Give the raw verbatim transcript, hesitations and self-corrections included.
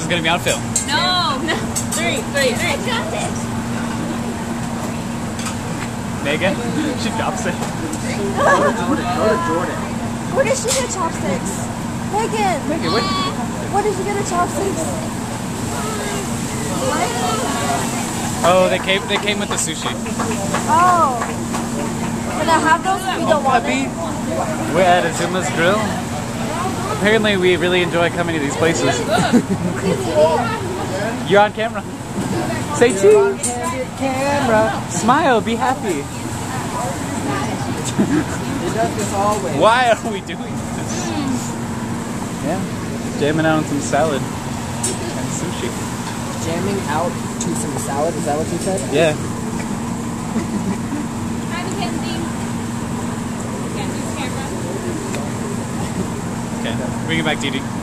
is gonna be on film. No, no. Three, three, three. I got it. Megan, she drops it. Jordan, Jordan, Jordan, Jordan. Where did she get chopsticks? Megan! Megan, what? Where did you get her chopsticks? Oh, they came. They came with the sushi. Oh. Can I have those if you don't want Puppy, them? we're at Azuma's Grill. Apparently, we really enjoy coming to these places. You're on camera. Say cheese. Camera. Smile. Be happy. He does this always. Why are we doing this? Yeah, jamming out on some salad and sushi. Jamming out to some salad, is that what you said? Yeah. Hi, Mackenzie. Mackenzie's camera. Okay, bring it back, Dee Dee.